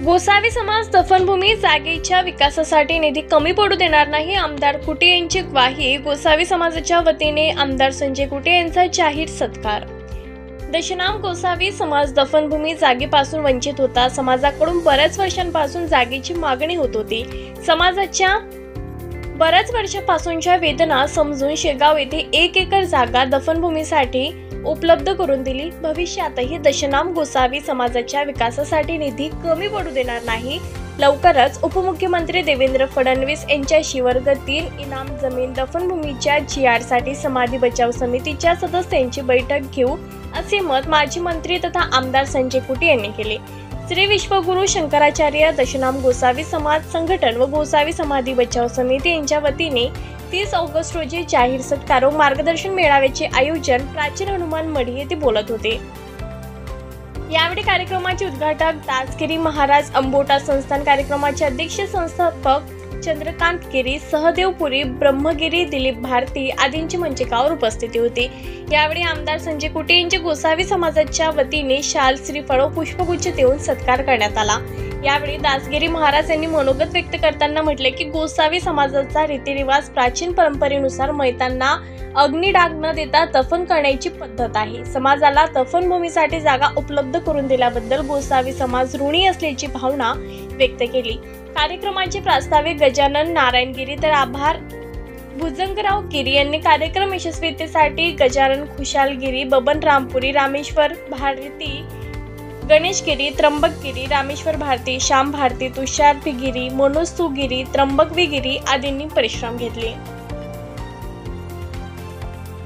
गोसावी समाज दफनभूमी जागेच्या विकासासाठी निधी कमी पडू देणार नाही, आमदार कुटे यांची ग्वाही। गोसावी समाजाच्या वतीने आमदार संजय कुटे यांचा जाहीर सत्कार। दशनाम गोसावी समाज दफनभूमी जागेपासून वंचित होता। समाजाकडून बऱ्याच वर्षांपासून जागेची मागणी होत होती। समाजाच्या बऱ्याच वर्षांपासूनच्या वेदना समजून शेगाव येथे 1 एकर जागा दफनभूमीसाठी उपलब्ध करून दिली। भविष्यातही दशनाम गोसावी समाजाच्या विकासासाठी निधी कमी पडू देणार नाही। लवकरच उपमुख्यमंत्री देवेंद्र फडणवीस यांच्याशी वर्ग 3 इनाम जमीन दफनभूमीच्या GR साठी समाधी बचाव समितीच्या सदस्यांची बैठक घेऊ, असे मत माजी मंत्री तथा आमदार संजय कुटे यांनी केले। श्री विश्वगुरु शंकराचार्य दशनाम गोसावी समाज संघटन व गोसावी समाधी बचाव समिती यांच्या वतीने 30 ऑगस्ट रोजी जाहीर सत्कार व मार्गदर्शन मेळाव्याचे आयोजन प्राचीन हनुमान मढी येथे बोलत होते। यावेळी कार्यक्रमाचे उद्घाटक दासगिरी महाराज अंबोटा संस्थान, कार्यक्रमाचे अध्यक्ष संस्थापक चंद्रकांत गिरी, सहदेवपुरी, ब्रह्मगिरी, दिलीप भारती आदींची मंचकावर उपस्थिती होती। यावेळी आमदार संजय कुटे यांचे गोसावी समाजाच्या वतीने शाल, श्रीफळ व पुष्पगुच्छ देऊन सत्कार करण्यात आला। यावेळी दासगिरी महाराज यांनी मनोगत व्यक्त करताना म्हटले की गोसावी समाजाचा रीतिरिवाज प्राचीन परंपरेनुसार मैतांना अग्निडाग न देता दफन करण्याची पद्धत आहे। समाजाला दफनभूमीसाठी जागा उपलब्ध करून दिल्याबद्दल गोसावी समाज ऋणी असल्याची भावना व्यक्त केली। कार्यक्रमाचे प्रास्ताविक गजानन नारायणगिरी तर आभार भुजंगराव गिरी यांनी कार्यक्रम यशस्वीतेसाठी गजानन खुशालगिरी, बबन रामपुरी, रामेश्वर भारती, गणेश गिरी, त्र्यंबक गिरी, रामेश्वर भारती, श्याम भारती, तुषार गिरी, मनोज गिरी, त्र्यंबक गिरी आदींनी परिश्रम घेतले।